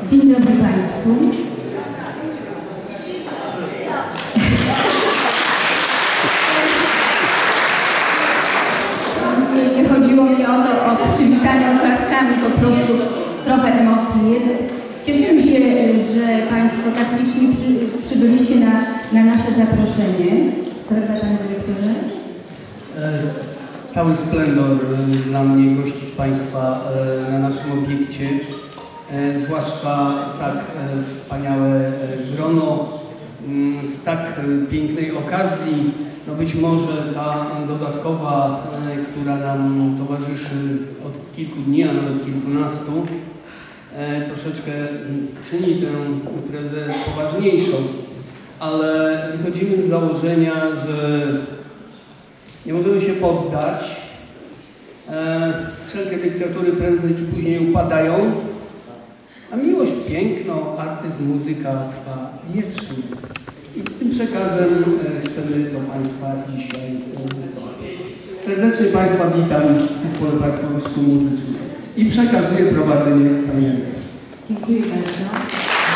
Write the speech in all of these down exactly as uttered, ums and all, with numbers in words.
Dzień dobry Państwu. Nie chodziło mi o to, o przywitanie oklaskami, po prostu trochę emocji jest. Cieszymy się, że Państwo tak licznie przy, przybyliście na, na nasze zaproszenie. Prawda, Panie Dyrektorze? E, cały splendor dla mnie gościć Państwa e, na naszym obiekcie. E, zwłaszcza tak e, wspaniałe grono m, z tak pięknej okazji. No być może ta dodatkowa, e, która nam towarzyszy od kilku dni, a nawet kilkunastu, e, troszeczkę czyni tę imprezę poważniejszą. Ale wychodzimy z założenia, że nie możemy się poddać. E, wszelkie dyktatury prędzej czy później upadają, a miłość, piękno, artyzm, muzyka trwa wiecznie. I z tym przekazem e, chcemy do Państwa dzisiaj e, wystąpić. Serdecznie Państwa witam w Zespole Państwowym Szkół Muzycznych i przekazuję prowadzenie Pani. Dziękuję bardzo.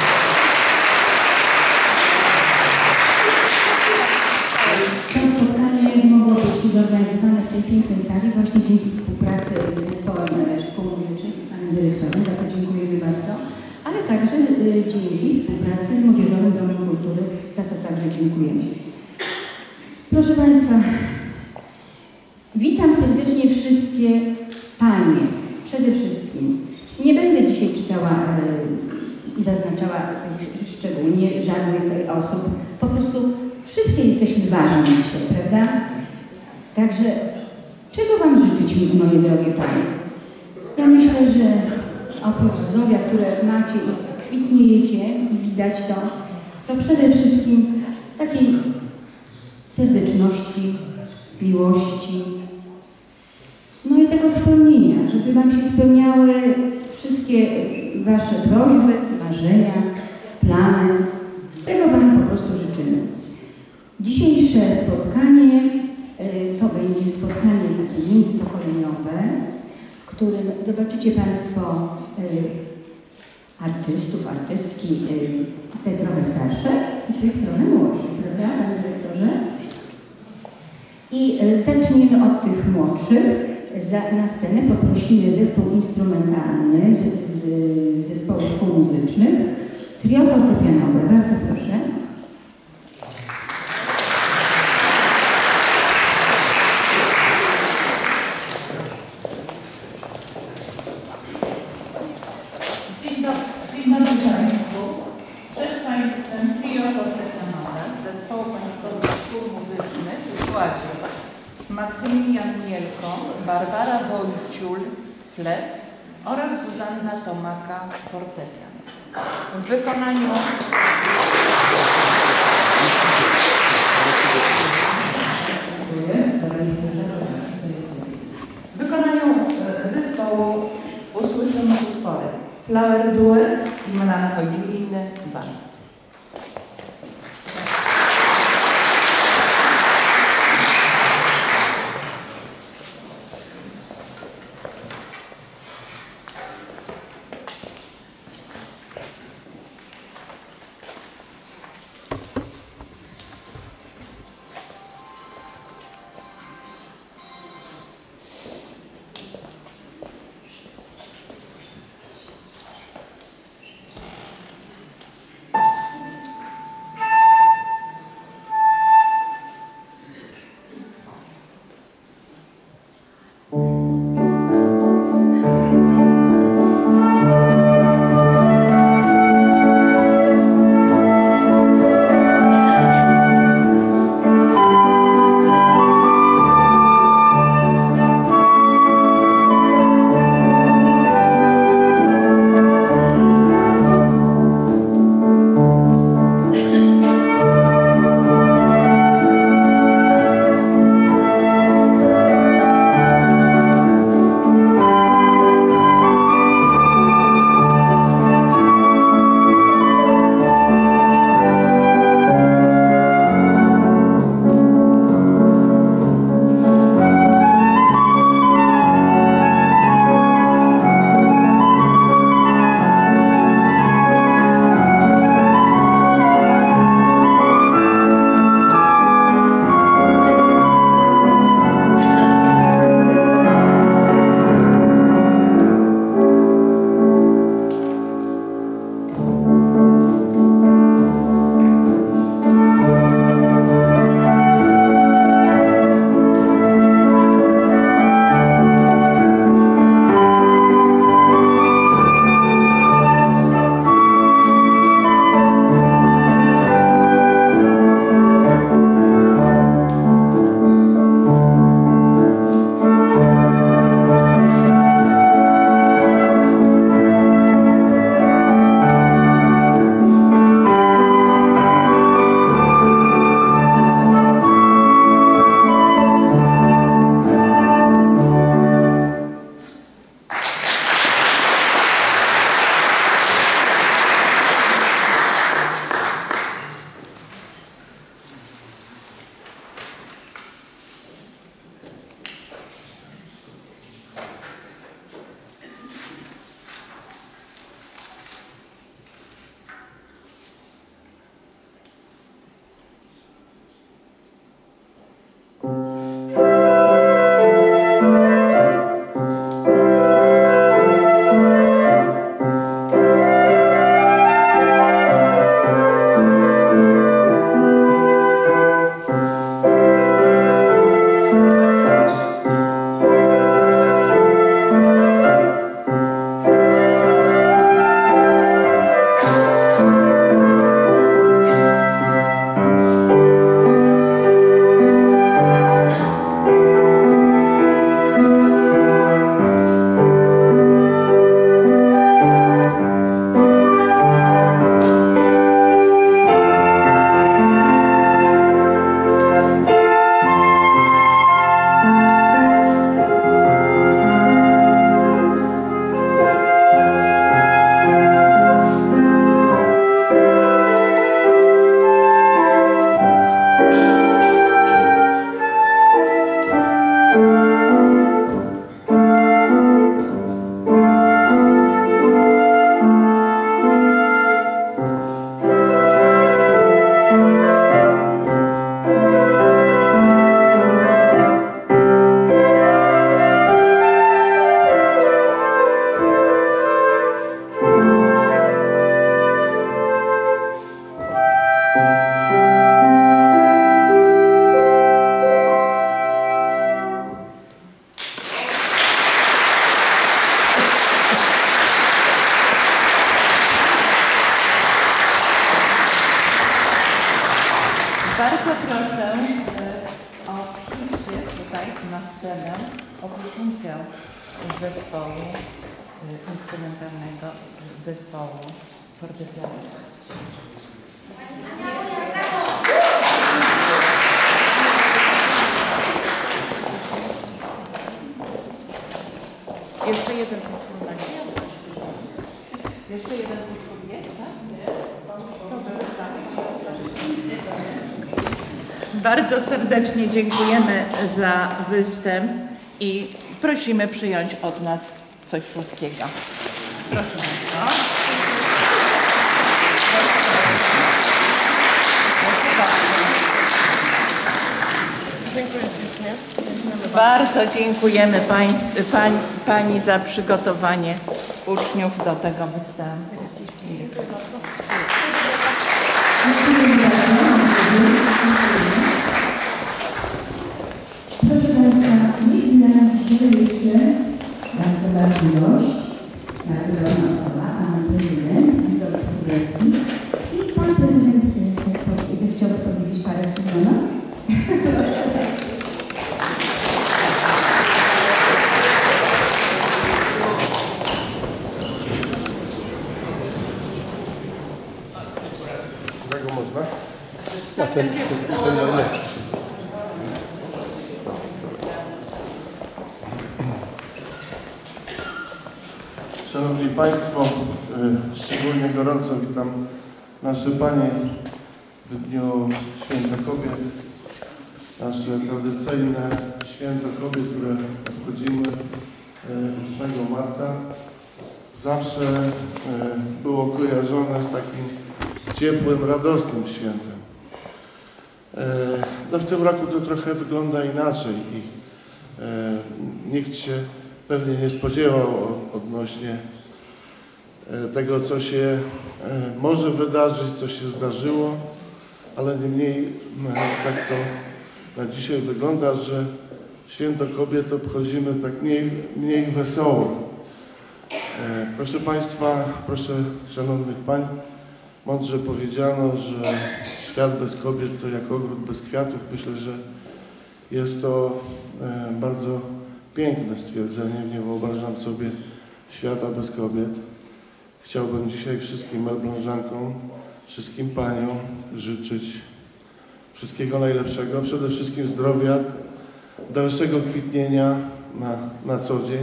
To spotkanie mogło być zorganizowane w tej pięknej sali właśnie dzięki współpracy z Zespołem Szkół Muzycznych z Panem Dyrektorem, za to dziękujemy bardzo, ale także dzięki współpracy z Młodzieżowym Domem Kultury, za to także dziękujemy. Proszę Państwa, witam serdecznie wszystkie Panie, przede wszystkim. Nie będę dzisiaj czytała i zaznaczała szczególnie żadnych osób, po prostu wszystkie jesteśmy ważni dzisiaj, prawda? Także czego Wam życzyć, moje drogie Panie? Ja myślę, że oprócz zdrowia, które macie i kwitniejecie i widać to, to przede wszystkim takiej serdeczności, miłości, no i tego spełnienia, żeby Wam się spełniały wszystkie Wasze prośby, marzenia, plany. Tego Wam po prostu życzymy. Dzisiejsze spotkanie to będzie spotkanie międzypokoleniowe, w którym zobaczycie Państwo artystów, artystki, te trochę starsze i tych trochę młodszych, prawda, Panie Dyrektorze? I zaczniemy od tych młodszych. Za, na scenę poprosimy zespół instrumentalny z, z zespołu szkół muzycznych, trio fortepianowe. Bardzo proszę. Dzień dobry, dzień dobry Państwu. Przed Państwem trio fortepianowe zespołu Państwowych Szkół Muzycznych w składzie Maksymilian Mielko, Barbara Wojciul, flet oraz Zuzanna Tomaka, fortepian. W wykonaniu w wykonaniu zespołu usłyszymy utwory Flower Duet i melancholijny walc. Bardzo proszę o przyjście tutaj na scenę opiekuńkę zespołu instrumentalnego, zespołu fortepianu. Jeszcze jeden utwór na nie? Jeszcze jeden utwór jest, tak? To był, tak. Bardzo serdecznie dziękujemy za występ i prosimy przyjąć od nas coś słodkiego. Proszę bardzo. Dziękuję pięknie. Bardzo dziękujemy państw, pań, Pani za przygotowanie uczniów do tego występu. Proszę Państwa, niech z nami dzisiaj jeszcze bardzo ważny gość, bardzo ważna osoba, Pan Prezydent Witold Królewski. I Pan Prezydent zechciałby powiedzieć parę słów do nas? Tego można? Ja ten, ten, ten najlepszy. Szanowni Państwo, szczególnie gorąco witam nasze Panie w dniu Święta Kobiet. Nasze tradycyjne Święto Kobiet, które obchodzimy ósmego marca, zawsze było kojarzone z takim ciepłym, radosnym świętem. No w tym roku to trochę wygląda inaczej i nikt się pewnie nie spodziewał odnośnie tego, co się może wydarzyć, co się zdarzyło, ale niemniej tak to na dzisiaj wygląda, że Święto Kobiet obchodzimy tak mniej, mniej wesoło. Proszę Państwa, proszę Szanownych Pań, mądrze powiedziano, że świat bez kobiet to jak ogród bez kwiatów. Myślę, że jest to bardzo piękne stwierdzenie. Nie wyobrażam sobie świata bez kobiet. Chciałbym dzisiaj wszystkim Elblążankom, wszystkim Paniom życzyć wszystkiego najlepszego, przede wszystkim zdrowia, dalszego kwitnienia na, na co dzień,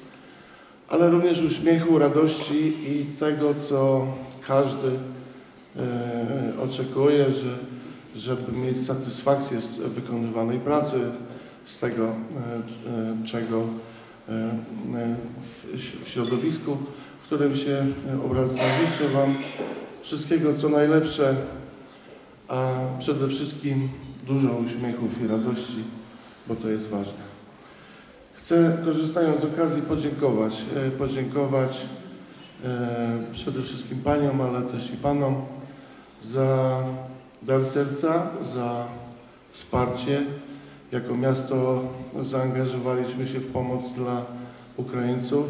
ale również uśmiechu, radości i tego, co każdy e, oczekuje, że, żeby mieć satysfakcję z wykonywanej pracy, z tego, e, e, czego e, w, w środowisku, w którym się obracam. Życzę Wam wszystkiego, co najlepsze, a przede wszystkim dużo uśmiechów i radości, bo to jest ważne. Chcę, korzystając z okazji, podziękować, e, podziękować e, przede wszystkim Paniom, ale też i Panom za dar serca, za wsparcie. Jako miasto zaangażowaliśmy się w pomoc dla Ukraińców.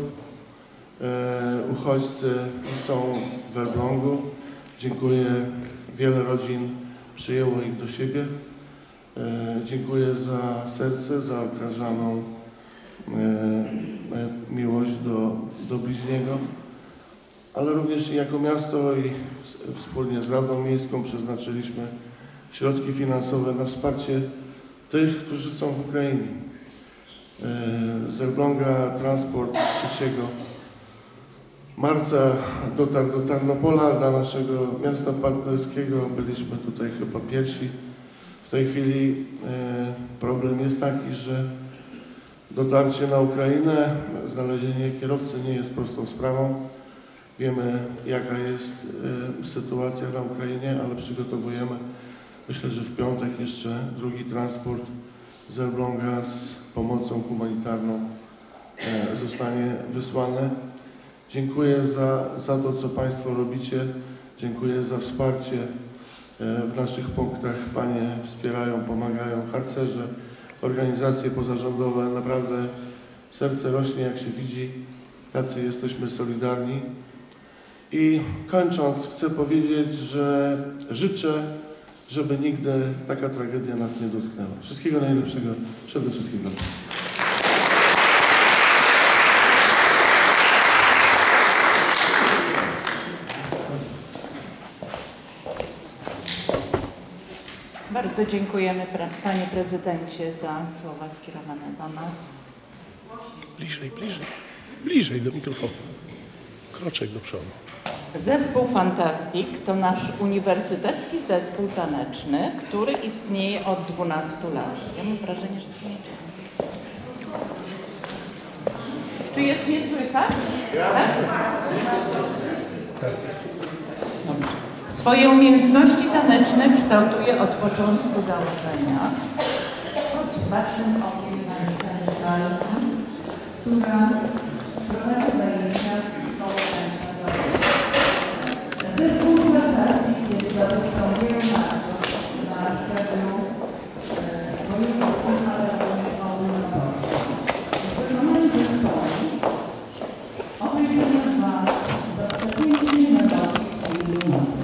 E, uchodźcy są w Elblągu. Dziękuję. Wiele rodzin przyjęło ich do siebie. E, dziękuję za serce, za okazaną e, miłość do, do bliźniego, ale również jako miasto i wspólnie z Radą Miejską przeznaczyliśmy środki finansowe na wsparcie tych, którzy są w Ukrainie. E, z Elbląga transport trzeciego marca dotarł do Tarnopola, dla naszego miasta partnerskiego. Byliśmy tutaj chyba pierwsi. W tej chwili e, problem jest taki, że dotarcie na Ukrainę, znalezienie kierowcy nie jest prostą sprawą. Wiemy, jaka jest e, sytuacja na Ukrainie, ale przygotowujemy, myślę, że w piątek jeszcze drugi transport z Elbląga z pomocą humanitarną e, zostanie wysłany. Dziękuję za, za to, co Państwo robicie. Dziękuję za wsparcie w naszych punktach. Panie wspierają, pomagają, harcerze, organizacje pozarządowe. Naprawdę serce rośnie, jak się widzi, tacy jesteśmy solidarni. I kończąc, chcę powiedzieć, że życzę, żeby nigdy taka tragedia nas nie dotknęła. Wszystkiego najlepszego przede wszystkim dla Państwa. Bardzo dziękujemy Panie Prezydencie za słowa skierowane do nas. Bliżej, bliżej, bliżej do mikrofonu. Kroczek do przodu. Zespół Fantastic to nasz uniwersytecki zespół taneczny, który istnieje od dwunastu lat. Ja mam wrażenie, że to nie działa. Czy jest nie słychać? Tak? Swoje umiejętności taneczne kształtuje od początku założenia. Bacznym okiem pani Saneczalka, która prowadzi zajęcia w szkole tańca. Zespół Fantastic jest zadowolony na szczeblu wojewódzkim, ale również ogólnopolskim. Wykonany zespołu obejrzymy dwa dostateczne metody swojej mocy.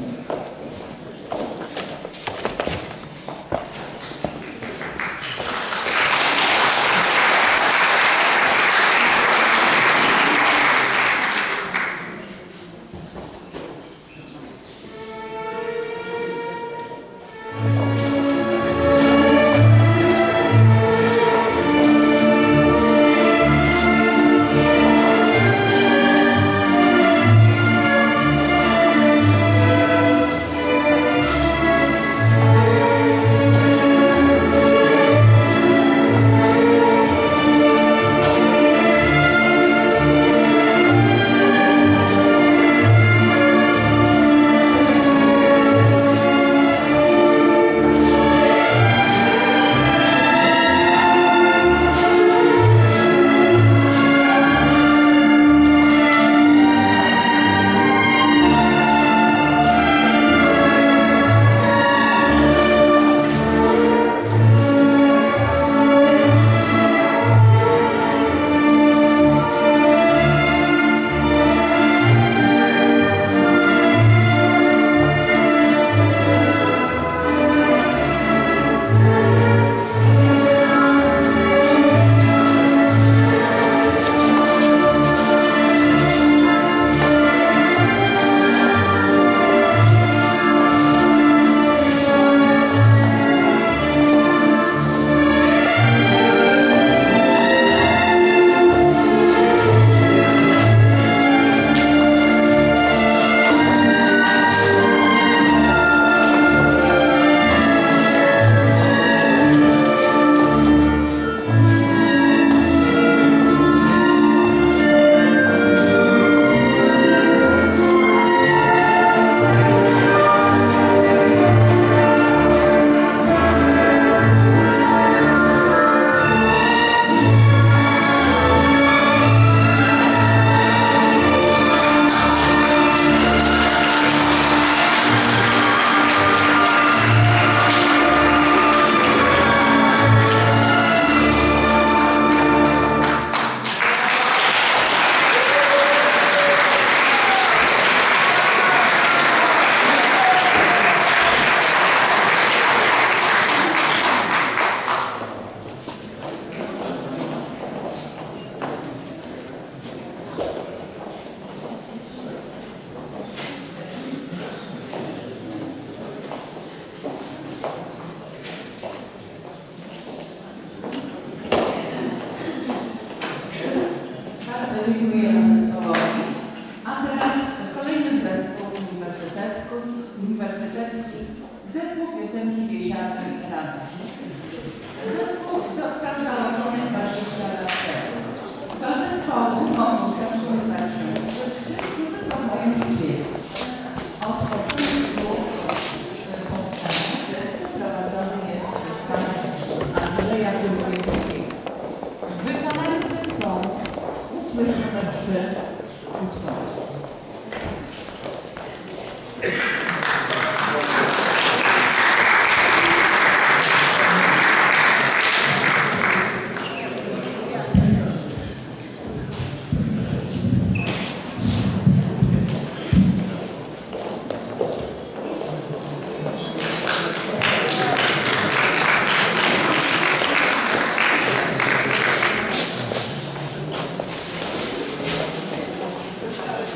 Dziękujemy zespołowi. A teraz kolejny zespół uniwersytecki, uniwersytecki zespół piosenki Biesiady Radość. Zespół został założony dwadzieścia lat temu. Do zespołu pomógł współpracę, którzy to moim dzieci. Od początku powstania zespół prowadzony jest przez pana Andrzeja Dulkiewskiego. W wykonaniu zespołu usłyszymy trzy utwory.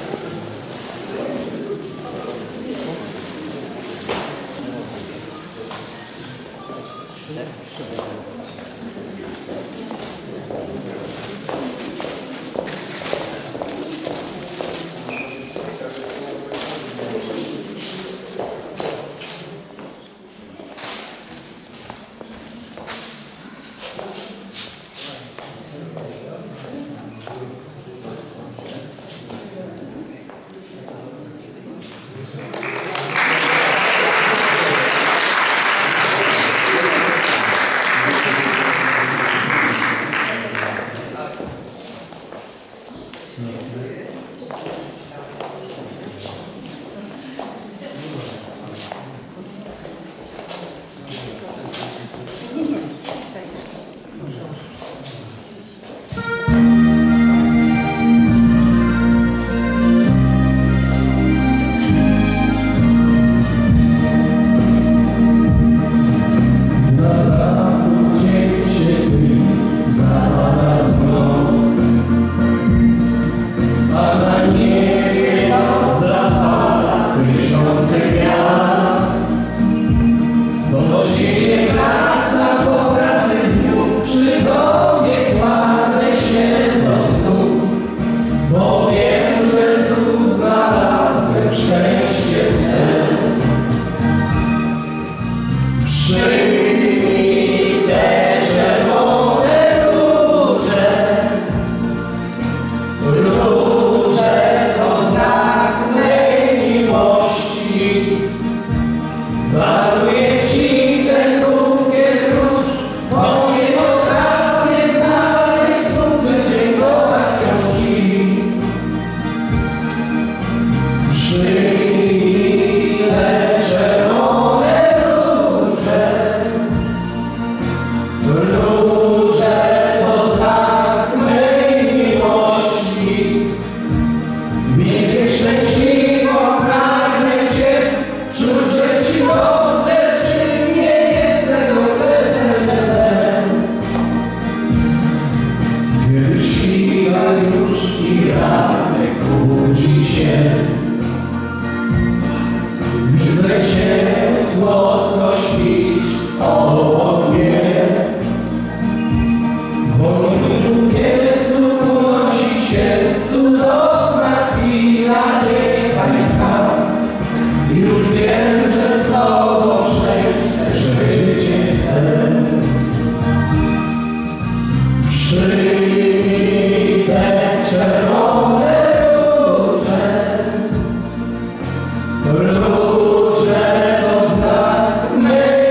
Róże to znak mej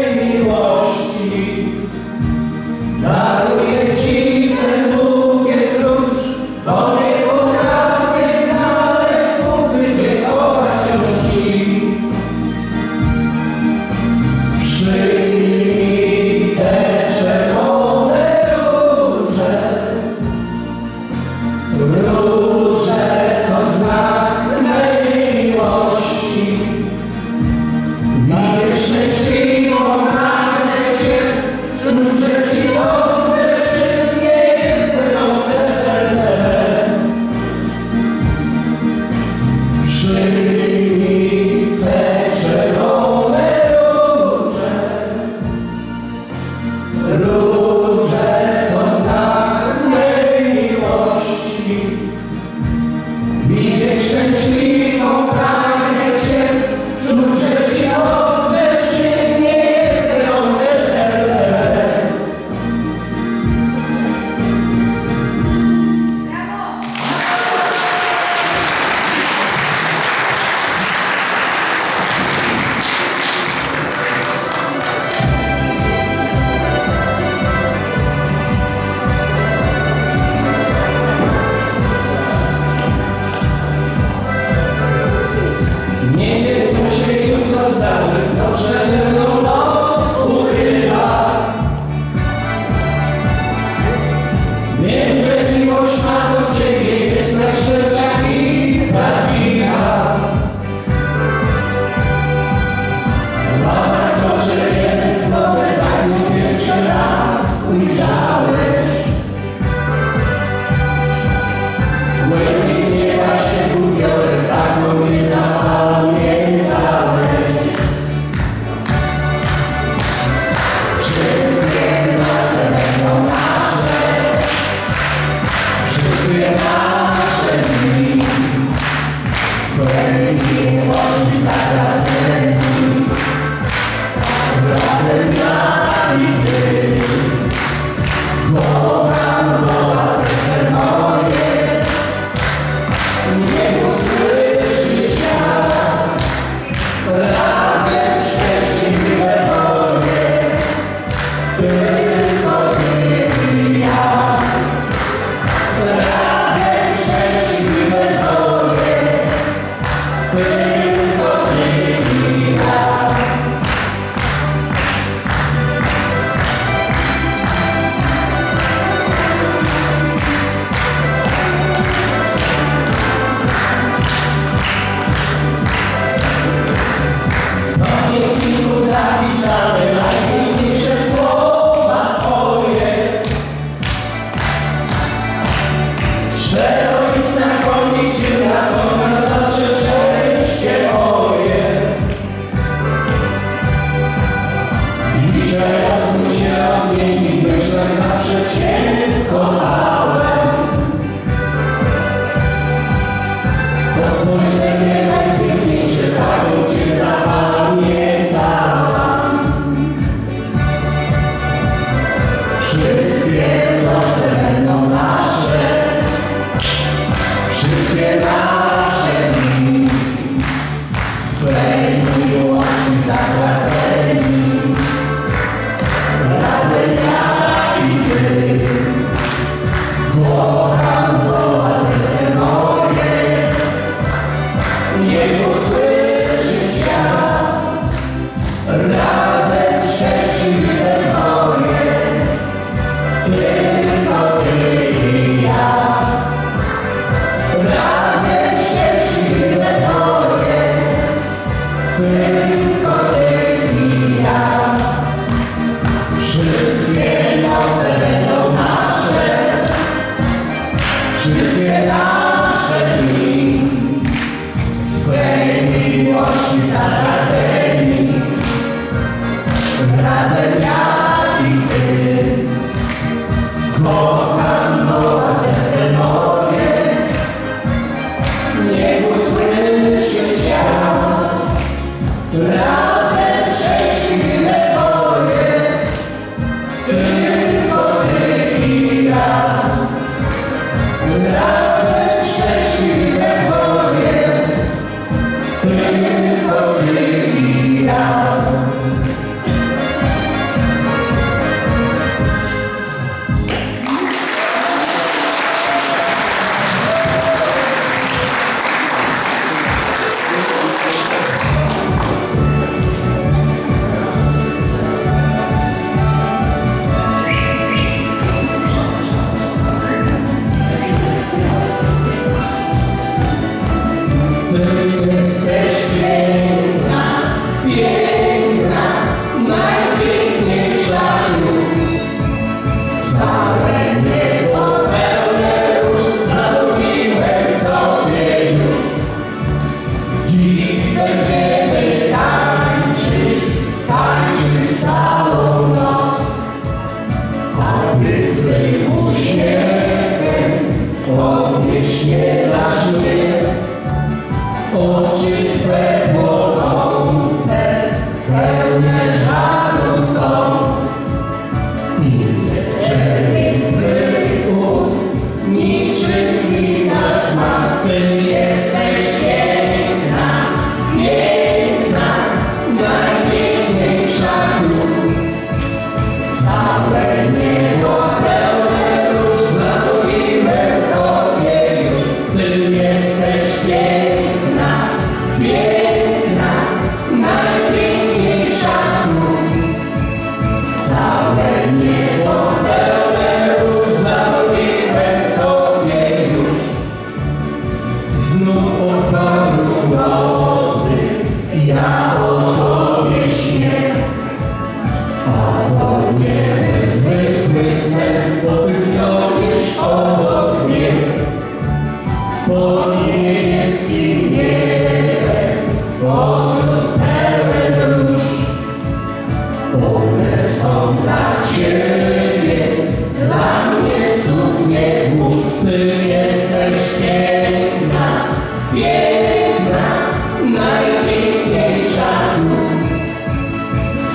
Ty jesteś piękna,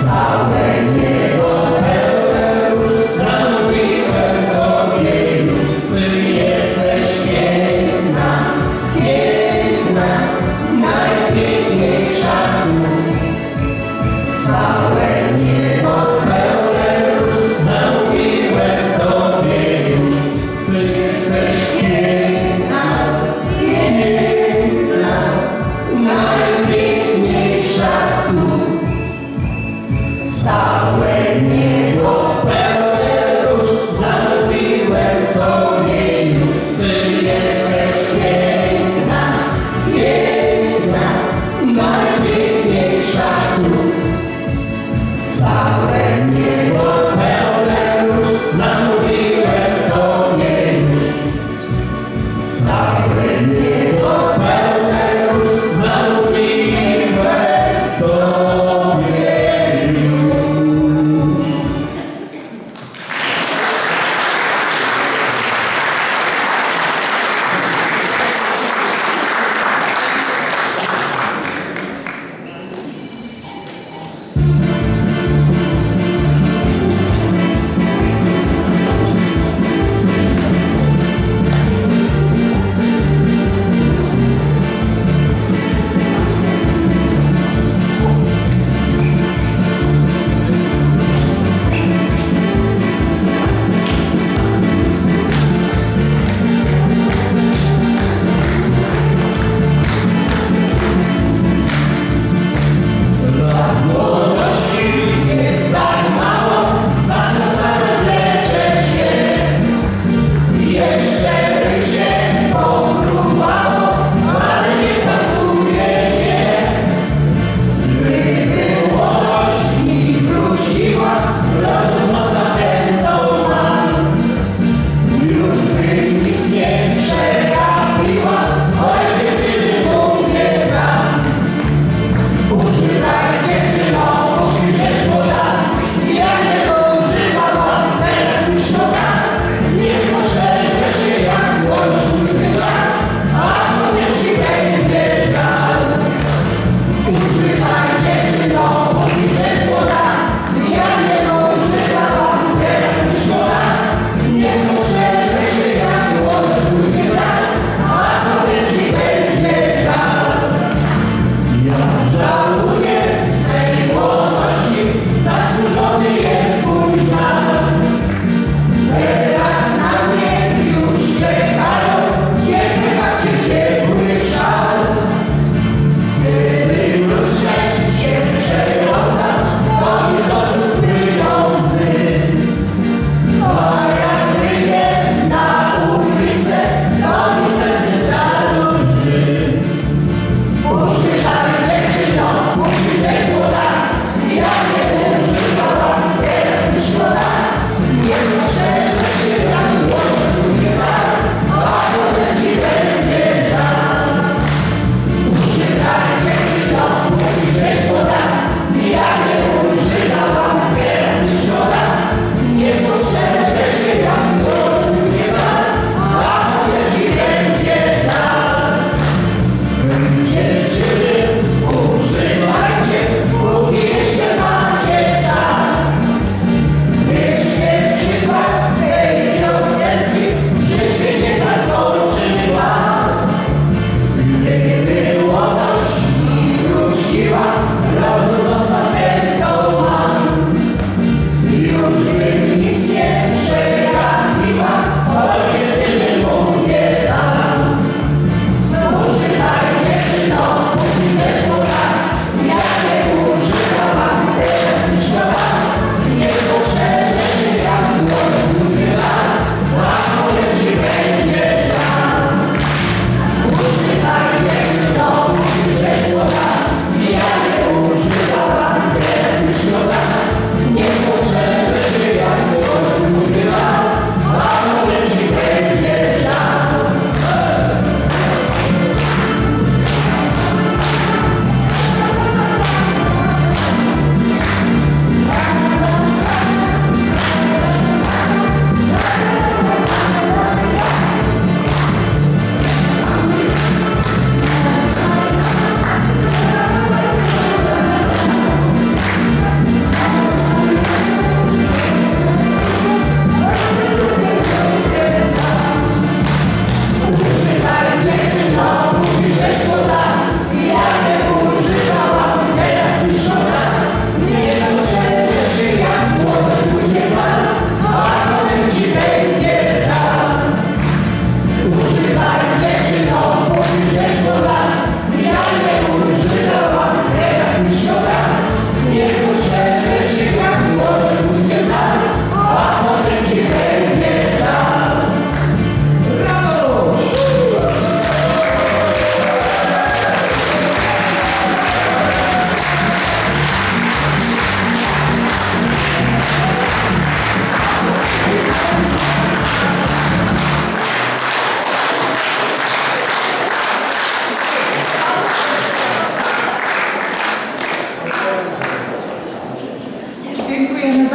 Całe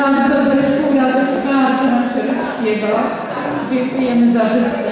bardzo zespół radość, bardzo nam się rozśpiewał. Dziękujemy za występ.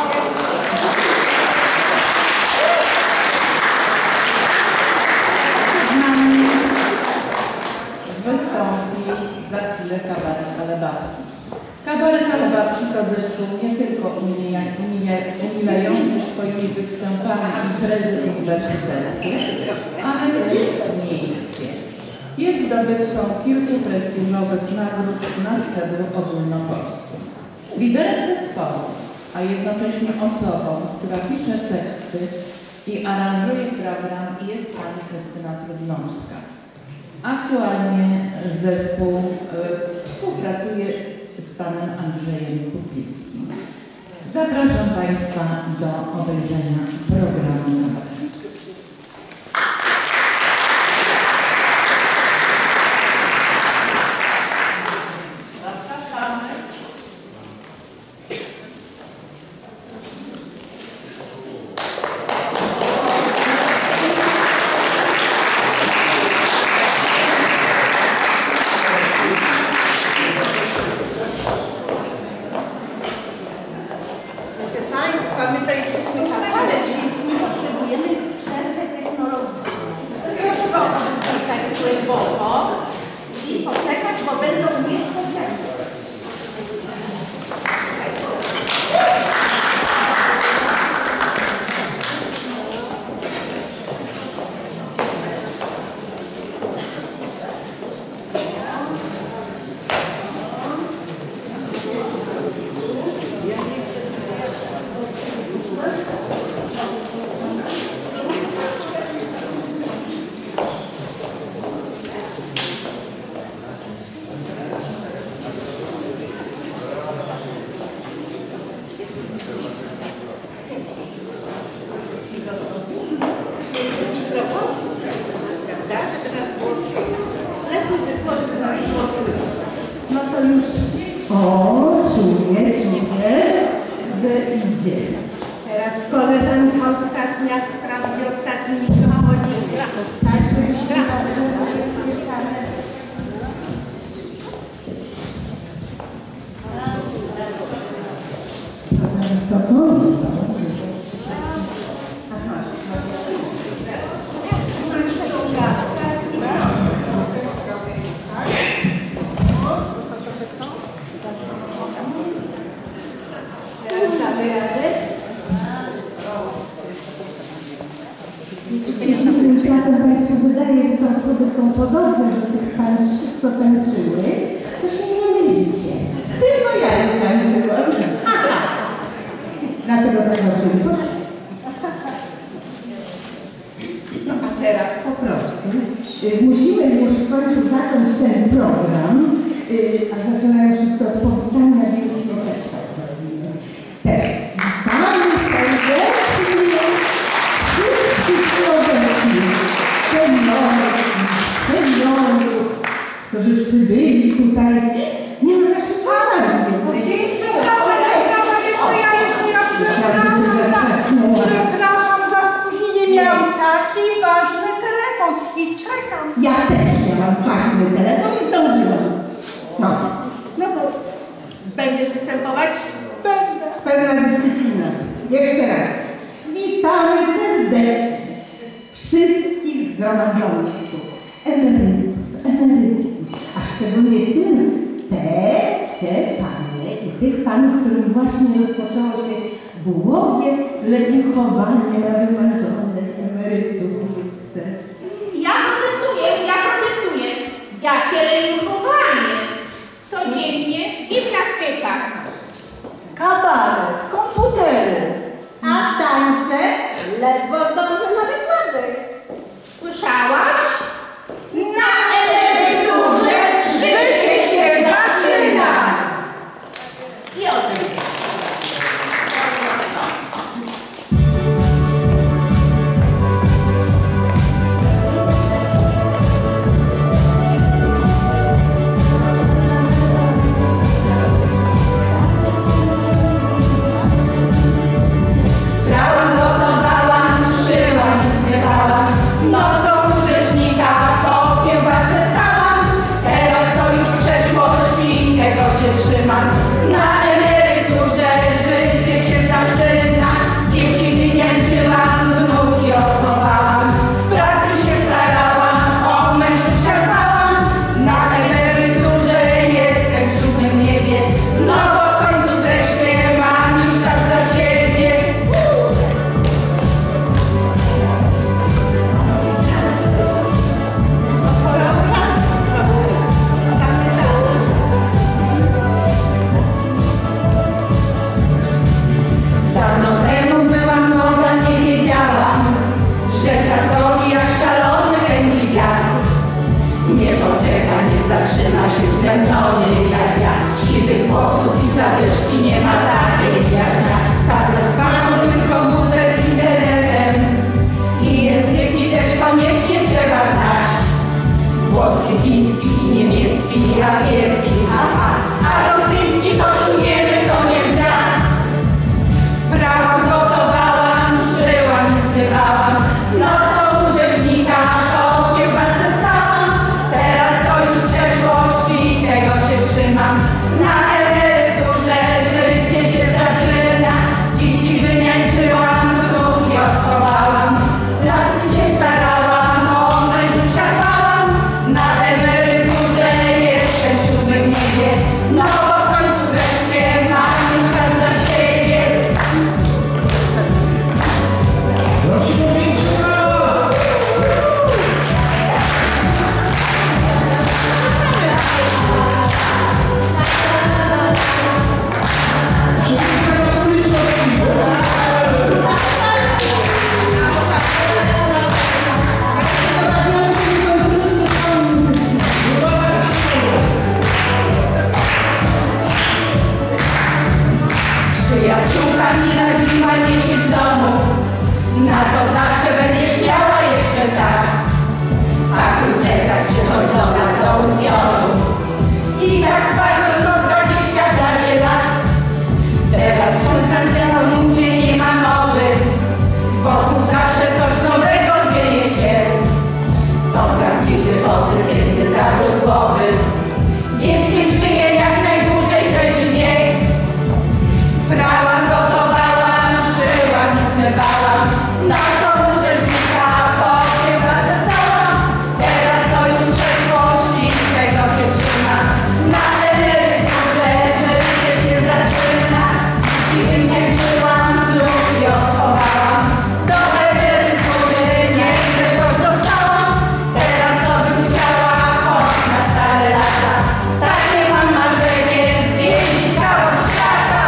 Wystąpi za chwilę kabaret Kalebabki. Kabaret Kalebabki to zespół nie tylko umija- umija- umilający swoimi występami imprezy uniwersyteckie, ale też miejskie. Jest zdobywcą kilku prestiżowych nagród na szczeblu ogólnopolskim. Liderem zespołu, a jednocześnie osobą, która pisze teksty i aranżuje program, jest pani Krystyna Trudnowska. Aktualnie zespół y, współpracuje z panem Andrzejem Kupińskim. Zapraszam państwa do obejrzenia programu. Proszę Państwa, my to jesteśmy kabaret, więc nie potrzebujemy przerwy technologicznej. Proszę odczuć tak głęboko i poczekać, bo będą niespodzianki. No to już, o, czuję, czuję, że idzie. Teraz koleżanka ostatnia sprawdzi ostatni mikrofonik. Tak, żebyśmy dobrze byli słyszane. Teraz damy radę. Jeśli światem Państwu wydaje, że te osoby są podobne do tych pań, co tańczyły, to się nie mylicie. Tylko ja nie tańczyłam. Dlatego tak dobrze. No a teraz Po prostu y, musimy już w końcu zacząć ten program, y, a zaczynają wszystko od powitania, więc to też tak zrobimy. Też witamy serdecznie wszystkich studentów, seniorów, seniorów, którzy przybyli tutaj. Nie ma naszych paradigm. Przepraszam za spóźnienie, miałam taki ważny telefon i czekam. Ja też miałam ważny telefon i zdążyłam. No. No to będziesz występować? Będę. Pełna dyscyplina. Jeszcze raz. Witamy serdecznie wszystkich zgromadzonych tu. Emerytów, emerytki, a szczególnie tym, te, te panie i tych panów, którym właśnie rozpoczęło się długie leniuchowanie na wymarzonej emeryturce. Ja protestuję, ja protestuję. Jakie leniuchowanie? Codziennie gimnastyka. Kabaret, komputery, a tańce ledwo dążę na wykłady. Słyszałaś? Na emeryturze życie się zaczyna! I o tym. Polski, chiński i niemiecki, i angielski, aha, a rosyjski to czujemy, to nie wza. Brałam, gotowałam, szyłam i zbywałam, nocą u rzeźnika, to kiełbasę stałam. Teraz to już przeszłość i tego się trzymam. Na emeryturze życie się zaczyna. Dzieci wyniańczyłam, wnuki odchowałam. Lat się starałam, o mężusia dbałam. Na emeryturze jestem w siódmym niebie. No bo w końcu wreszcie mam już czas dla siebie. Przyjaciółka mi radziła nie się w domu. Na to zawsze będziesz miała jeszcze czas. Pakuj plecak, przychodź do nas do Unionu. I tak trwa już do dwadzieścia prawie lat. Teraz przyznam, że o nudzie nie ma mowy. Wokół zawsze coś nowego dzieje się. To prawdziwy pozytywny zawrót głowy. Więc niech żyje jak najdłużej rzeźnie. Brałam, gotowałam, szyłam i zmywałam. Na to u rzeźnika, po kiełbasę stałam. Teraz to już przeszłość i tego się trzyma. Na emeryturze życie się zaczyna. I wyniańczyłam, wnuki odchowałam. Do emerytury nieźle coś dostałam. Teraz to bym chciała choć na stare lata. Takie mam marzenie, zwiedzić kawał świata.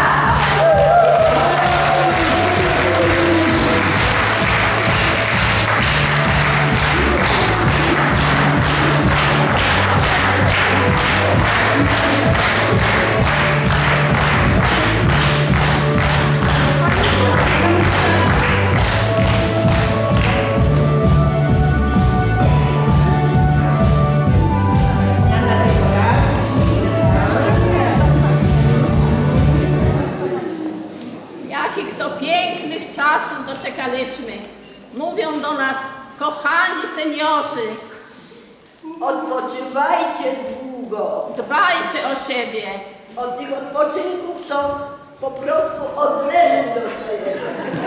Jakich to pięknych czasów doczekaliśmy. Mówią do nas, kochani seniorzy, Odpoczywajcie długo. dbajcie o siebie. Od tych odpoczynków to po prostu odleżeć dostajemy.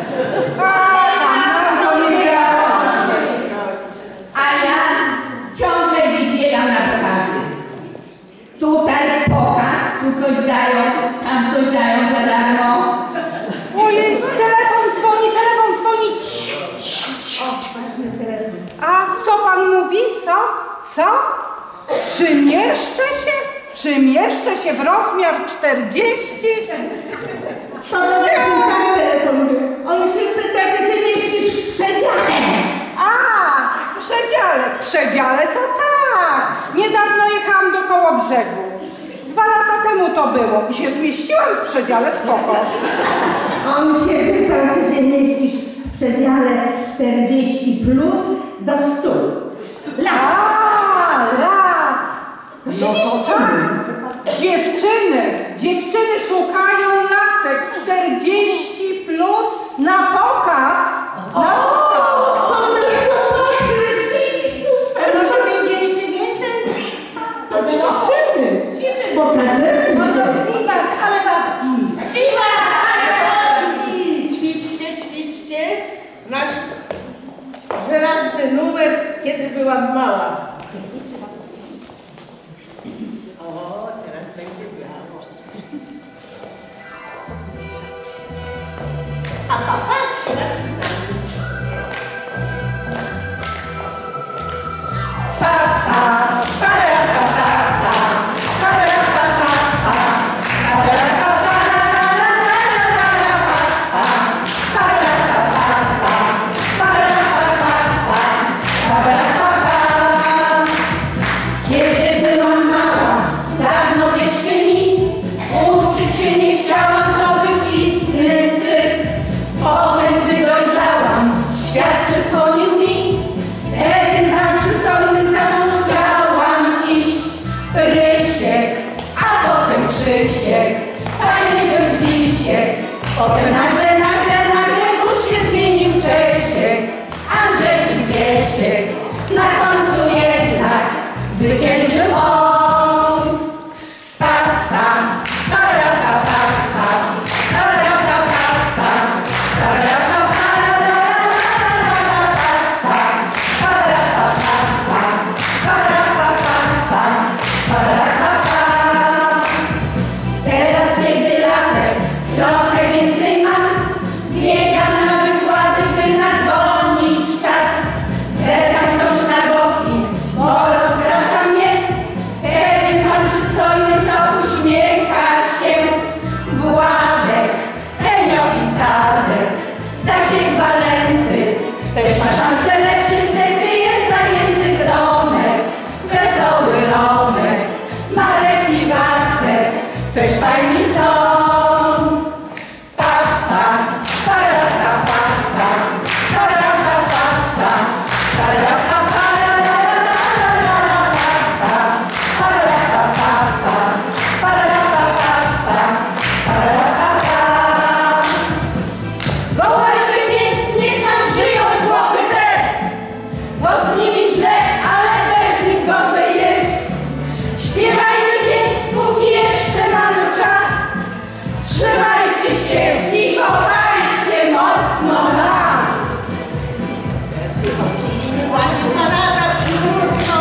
A ja ciągle gdzieś biegam na pokazy. Tutaj pokaz, tu coś dają, tam coś dają za darmo. Ojej, telefon dzwoni, telefon dzwoni. Cii, cii, cii. A co pan mówi? Co? Co? Czy mieszczę się? Czy mieszczę się w rozmiar czterdzieści? To do tego telefonuje. On się pyta, czy się mieścisz w przedziale. A, w przedziale. W przedziale to tak. Niedawno jechałam do Kołobrzegu. Dwa lata temu to było i się zmieściłam w przedziale, spoko. On się pytał, czy się mieścisz w przedziale czterdzieści plus do stu lat. A, lat. To się No to mieścimy. tak. Dziewczyny, dziewczyny szukają lasek czterdzieści plus na pokaz. Na pokaz. To mnie zobaczyć, super. Może będzie jeszcze więcej? To ćwiczymy. Ćwiczymy. Pokażemy. Wiwat, ale babki. Wiwat, ale babki. Ćwiczcie, ćwiczcie. Nasz żelazny numer, kiedy byłam mała. O, teraz będzie biało. A popatrzcie na co z nami. Pa, pa, pa, pa, pa, pa. Uczyć się nie chciałam, to był istny cyrk. zwyciężył on. Pa, pa, para, pa, pa, pa, para, pa, pa, pa, para, pa, pa, para, pa, pa, para, pa, pa, para, pa, pa, para, pa, pa. Teraz kiedy latem trochę więcej mam, biegam na wykłady, by nadgonić czas. Zerkam coś na boki, bo rozprasza mnie pewien pan przystojny, co uśmiecha się. Władek, Henio i Tadek, Stasiek Walenty, też ma szansę, lecz niestety jest zajęty gromek. Wesoły Romek, Marek i Wacek, też fajni są. Pa, pa, para, pa, pa, pa, para, pa, pa, pa, para, pa, pa, la, la, la, la, la, la, pa, para, pa, pa, pa, para, pa, pa, pa, para, pa, pa. Wołajmy więc, niech nam żyją głowy te, bo z nimi źle, ale bez nich gorzej jest. Śpiewajmy więc, póki jeszcze mamy czas. Trzymajcie się i kochajcie mocno nas. Ładnie parada, piórko.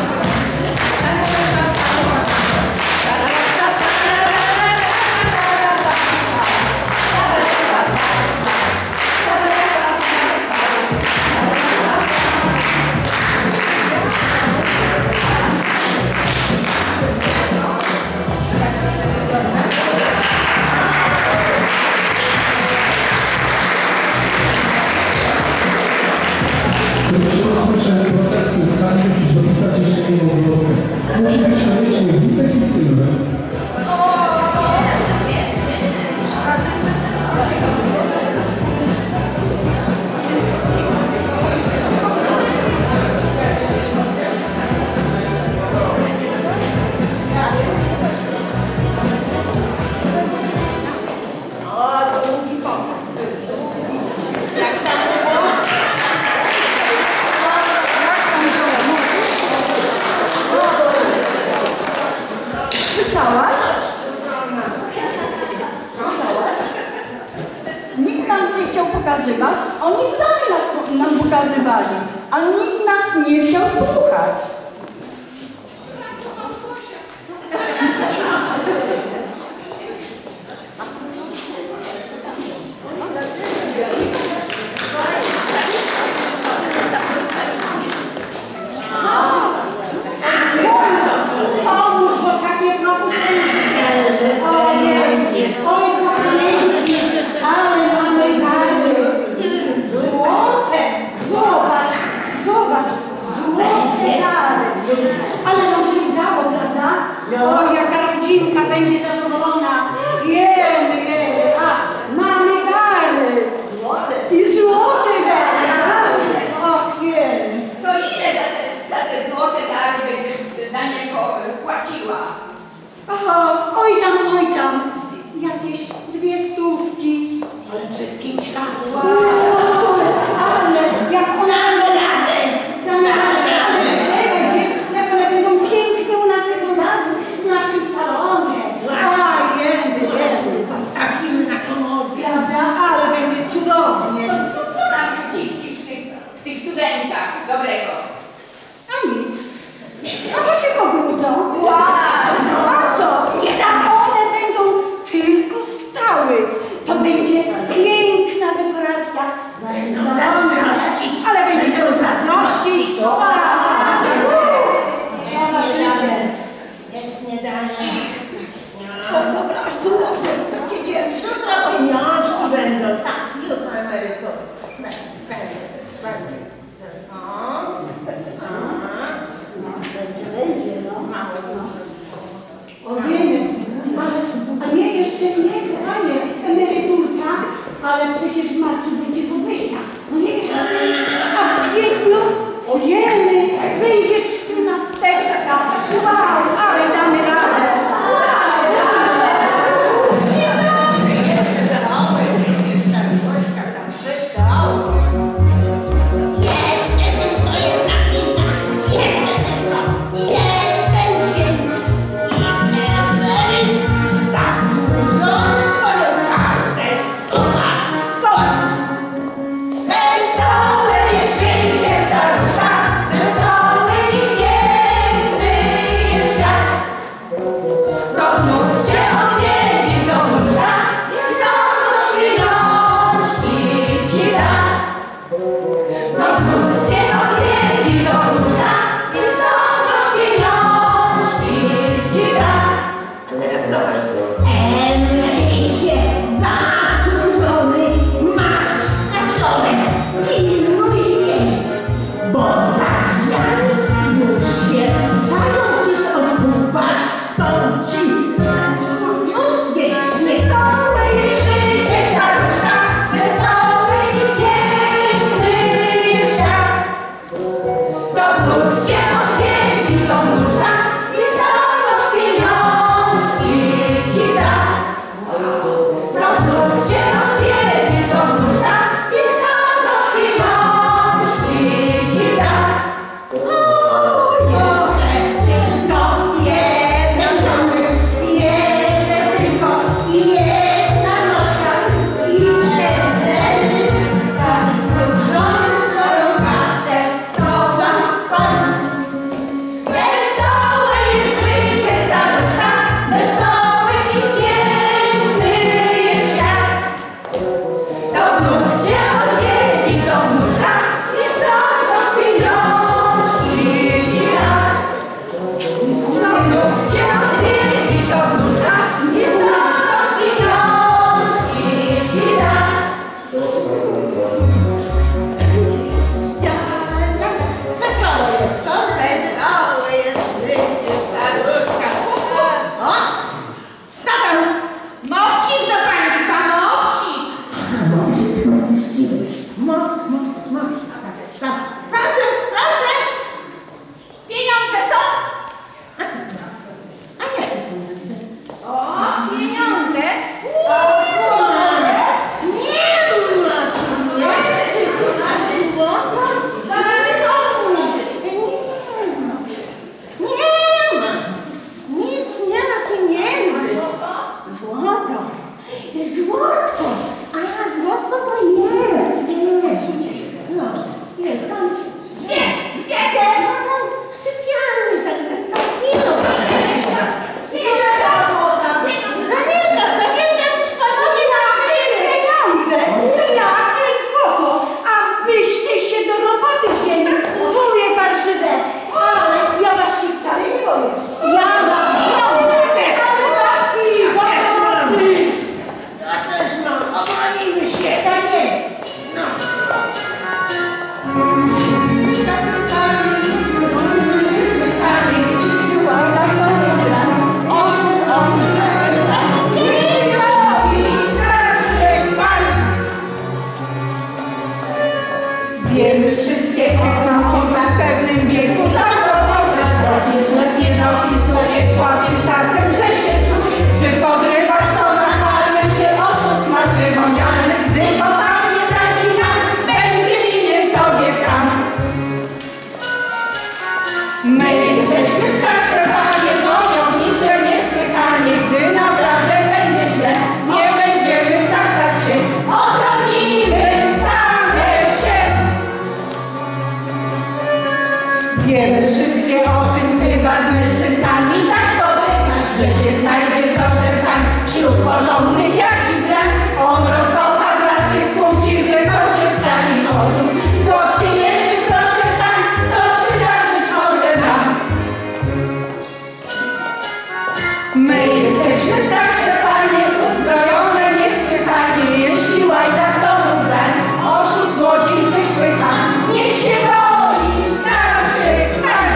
Słyszałem protesty z sali, musisz dopisać jeszcze jedną blokę. Musi być koniecznie Witek i Sylwek. O, długi pokaz był. Jak tam było? Słyszałaś? Słyszałaś? Nikt nam nie chciał pokazywać, oni sami nas nam pokazywali, a nikt nas nie chciał słuchać. Pomóż, bo takie kroki ojej, oj kochaneńki, ale mamy gary. Złote, zobacz, zobacz, złote gary. Ale nam się udało, prawda? Oj, jaka rodzinka będzie zadowolona. Jemy, jemy, a mamy gary. I złote gary. Och, jemy. To ile za te, za te złote dary będziesz na niego płaciła? O, oj tam, oj tam, jakieś dwie stówki. Ale przez pięć lat. Wow, ale jak ona... Damy radę! Damy radę, ale czekaj, wiesz, jak one będą pięknie u nas wyglądały w naszym salonie. A, wiem, My jesteśmy starsze panie, wojownicze niesłychanie, gdy naprawdę będzie źle, nie będziemy cacać się, obronimy same się. Wiemy wszystkie o tym chyba z mężczyznami, tak to bywa, że się znajdzie, proszę pań, wśród porządnych jakiś gran. On rozkocha dla swych płci, wykorzystani orzuć. Goście jeży, proszę pań, co się zażyć może nam. My jesteśmy starsze panie, uzbrojone niesłychanie, jeśli łajdak to ubrań, oszust złodziej zwykłych han, niech się boi starszych pań.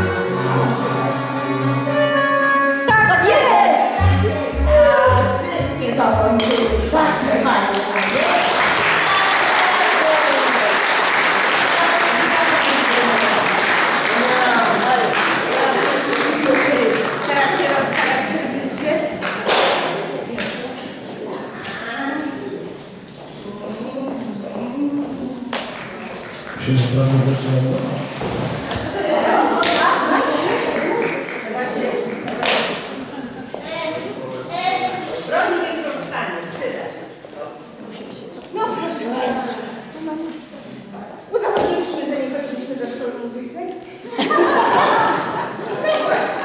Tak jest! Wszystkie to kończyły starsze panie. Teraz się rozcharakteryzujcie. Się sprawdzę, zaczynamy. No proszę Państwa. Udowodniliśmy, że nie chodziliśmy do szkoły muzycznej. No właśnie.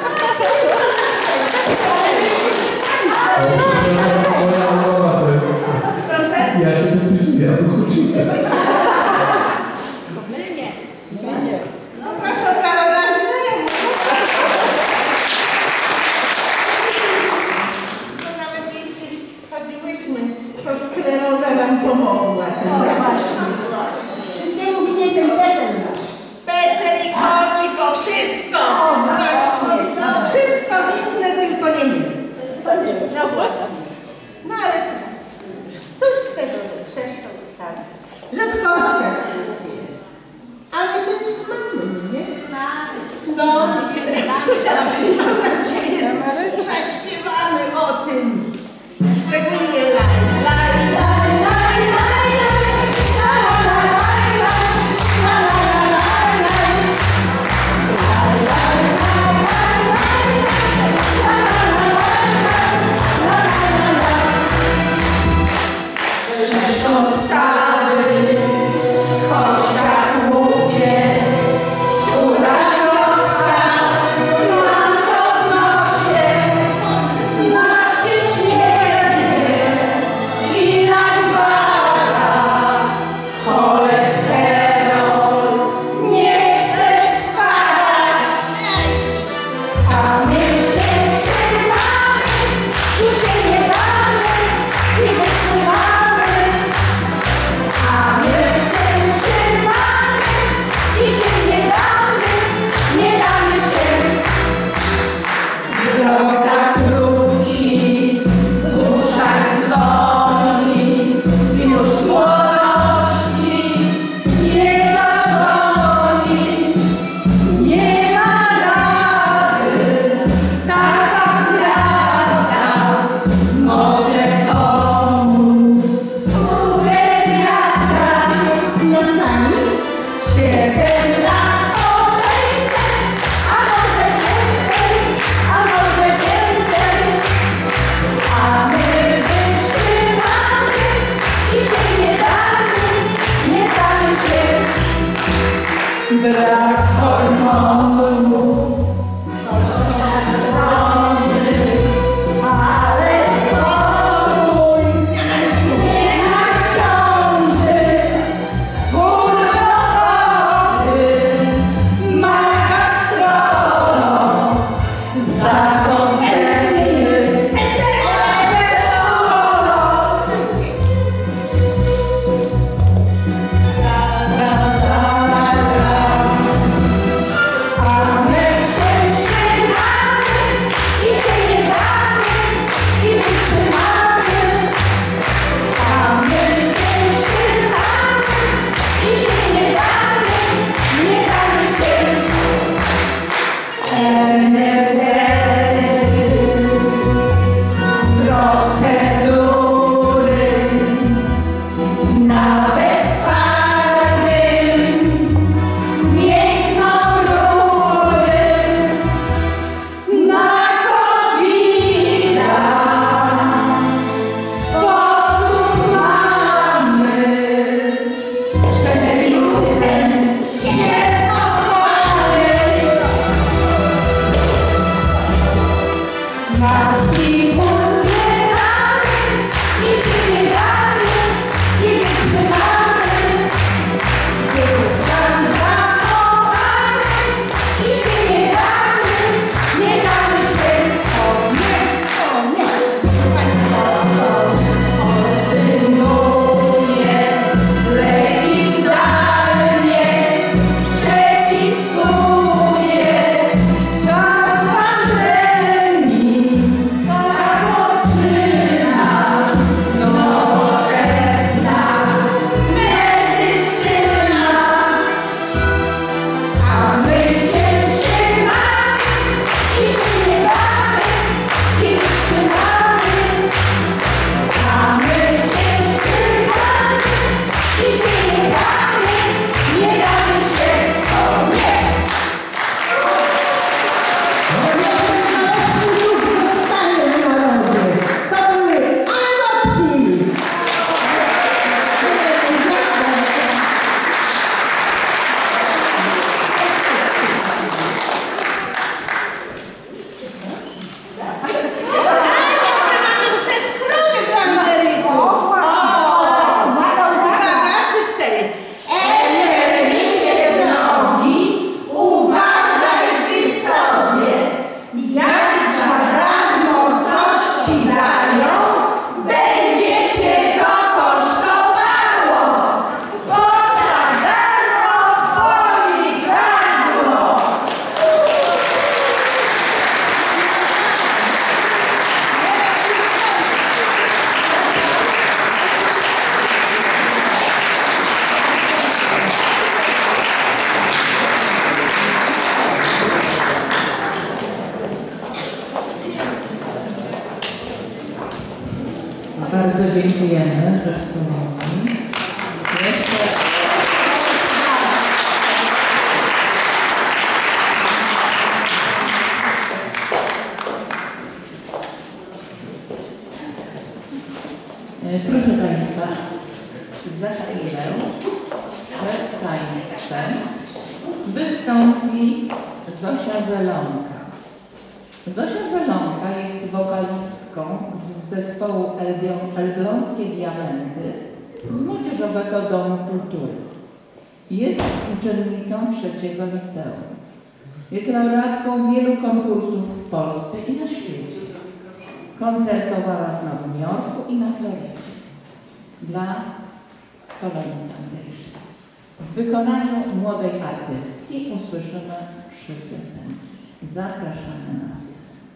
Proszę? Ja się podpisuję, ja tu chodzimy. No proszę o prawo do Andrzeja. No nawet jeśli chodziłyśmy, to skleroza nam pomogła. No właśnie. Wszystkiego winien ten PESEL nasz. PESEL i chodnik, o wszystko. Właśnie. Wszystko winne, tylko nie my. No właśnie. No ale słuchajcie, cóż z tego, że trzeszczą stary, że w kościach, a my się trzymamy, nie? No, słyszałam, mam nadzieję, że zaśpiewamy o tym. Szczególnie laj, laj, laj, laj, laj, Brak hormonów, ale spokój, nie ma książę, twór roboty, ma gastronom, za to zbędny a my się trzymamy. Bardzo dziękujemy zespołowi. Jeszcze... Proszę Państwa, za chwilę przed Państwem wystąpi Zosia Zelonka. Zosia Zelonka jest wokalistką z zespołu Elbląskie Diamenty z Młodzieżowego Domu Kultury. Jest uczennicą trzeciego liceum. Jest laureatką wielu konkursów w Polsce i na świecie. Koncertowała w Nowym Jorku i na Florydzie dla Polonii Tangerzyny. W wykonaniu młodej artystki usłyszymy trzy piosenki. Zapraszamy na scenę.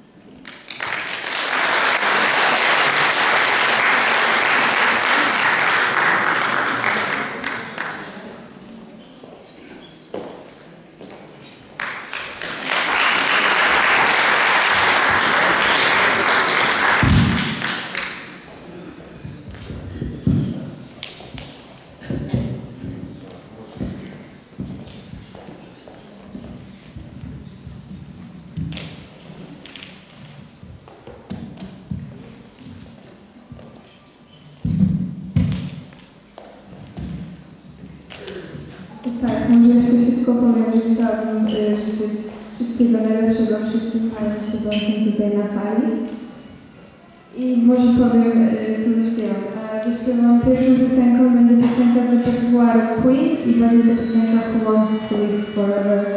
Tak, może jeszcze szybko powiem, że chciałabym y, życzyć wszystkiego najlepszego wszystkim paniom siedzącym tutaj na sali. I może powiem, y, co zaśpiewam. A zaśpiewam pierwszą piosenką, będzie piosenka z repertuaru Queen i będzie to piosenka Who Wants to Live Forever.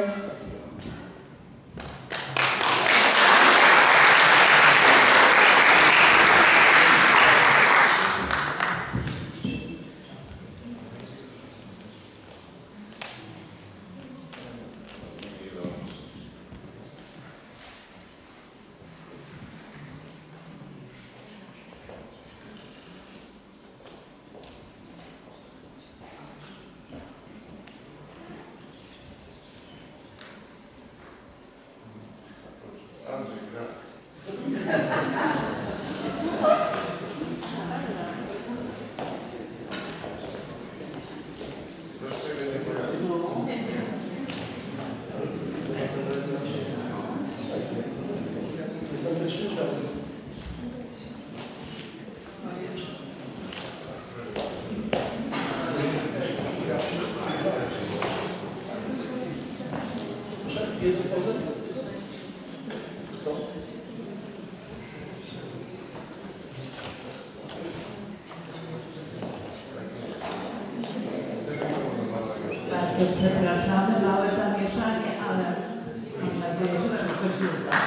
Bardzo przepraszamy, małe zamieszanie, ale mam nadzieję, że wszystko się uda.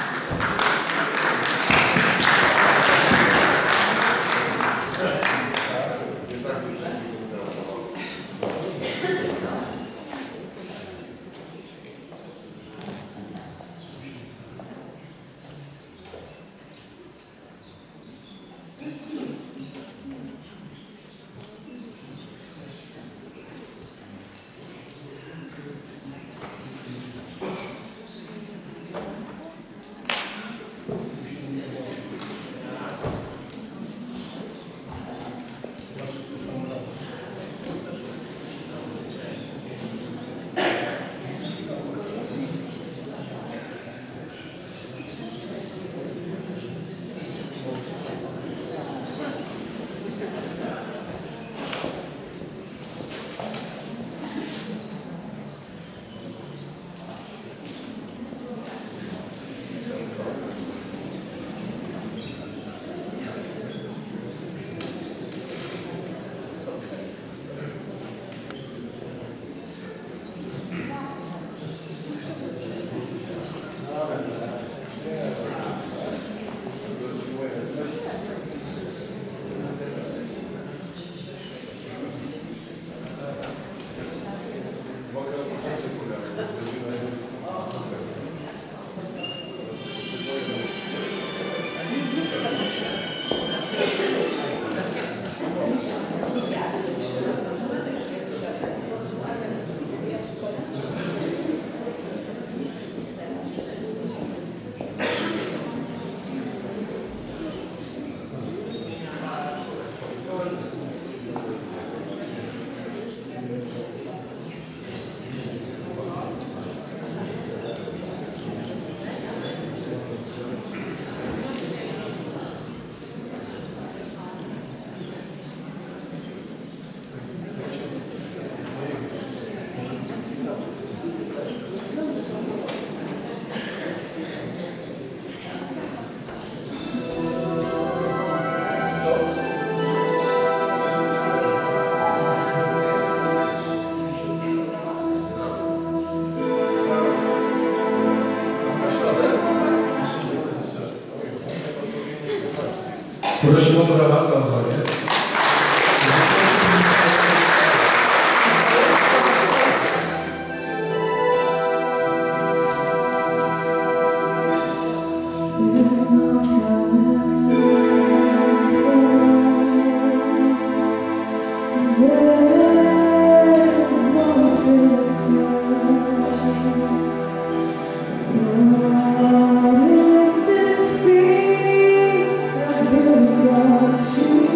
Prosimy o brawa za odwagę. What is this feeling that builds up to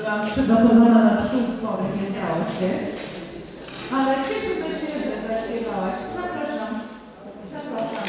byłam przygotowana na trzy utwory, nie dało się. Ale cieszymy się, że zaśpiewałaś. Zapraszam. Zapraszam.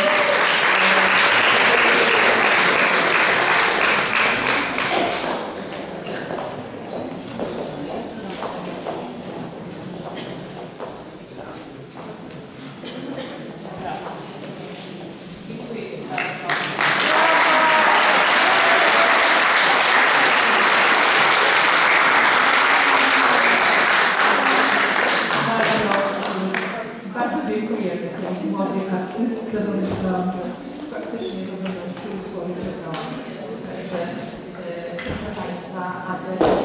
Bardzo dziękujemy tej młodej artystce, bo myślałam, że faktycznie to będą trzy utwory czekałam. Także, e, proszę Państwa, a teraz,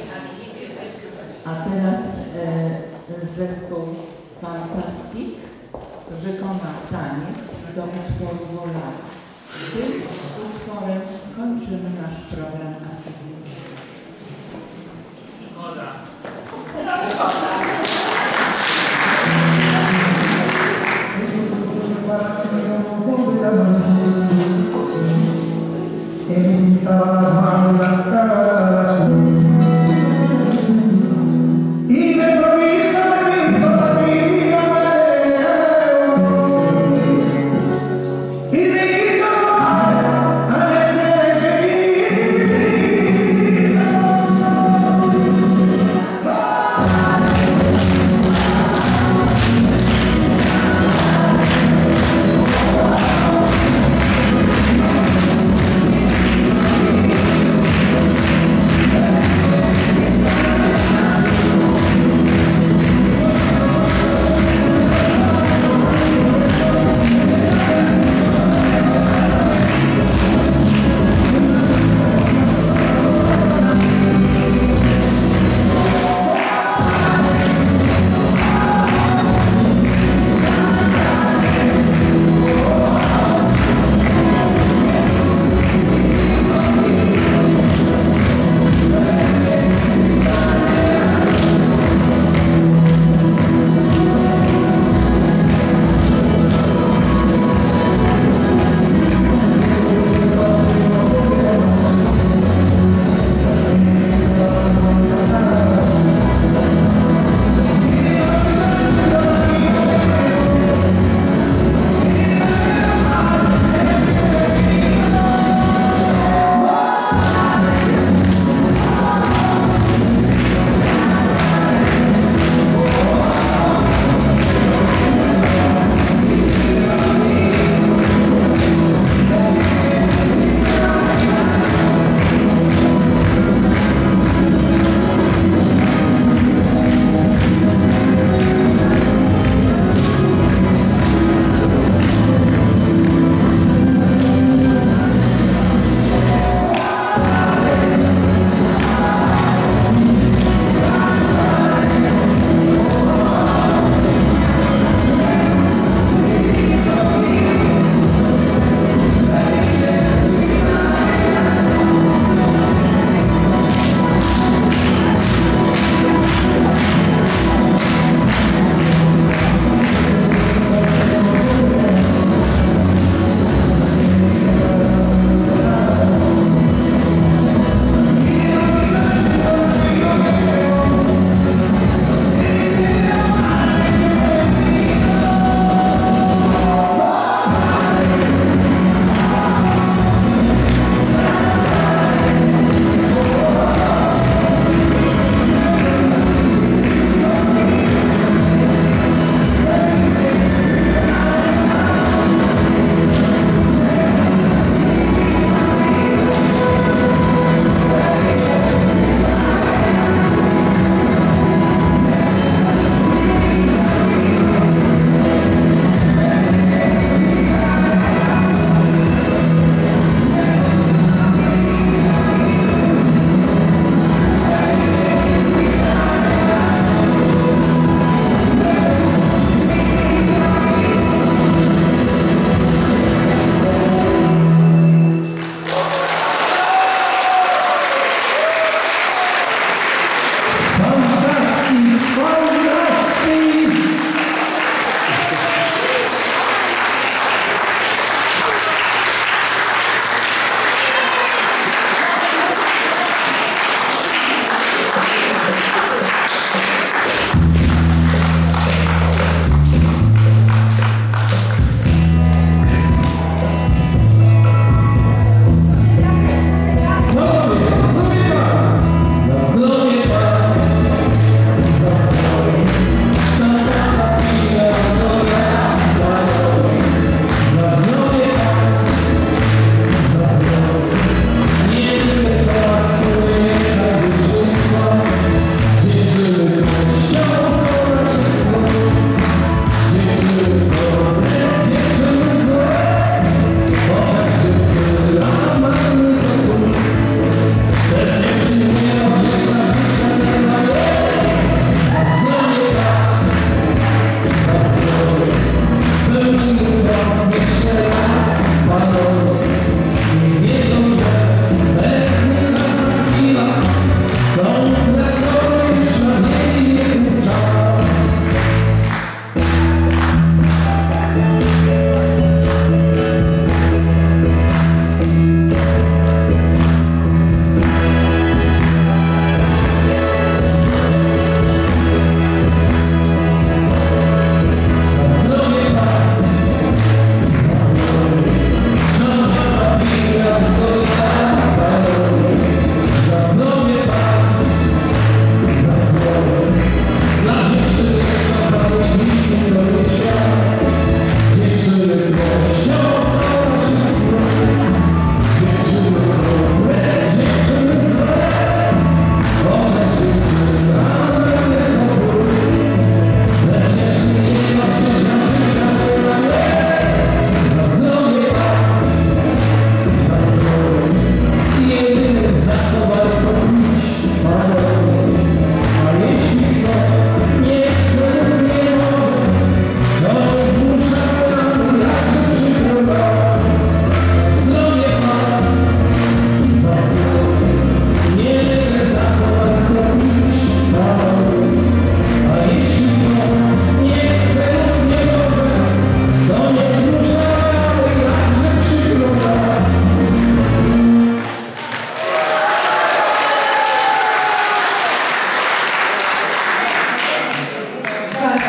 a teraz e, zespół Fantastic wykona taniec do utworu Wola. Tym utworem kończymy nasz program artystyczny. Thank you.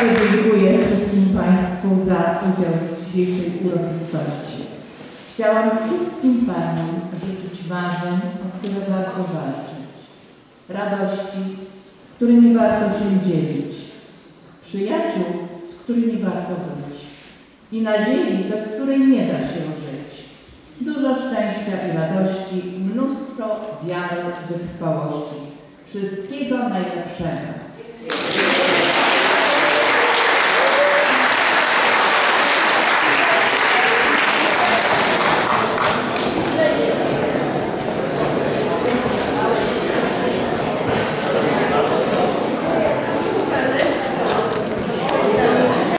Bardzo dziękuję wszystkim Państwu za udział w dzisiejszej uroczystości. Chciałam wszystkim Paniom życzyć marzeń, o które warto walczyć, radości, którymi warto się dzielić, przyjaciół, z którymi warto być i nadziei, bez której nie da się żyć. Dużo szczęścia i radości, mnóstwo wiary, wytrwałości. Wszystkiego najlepszego.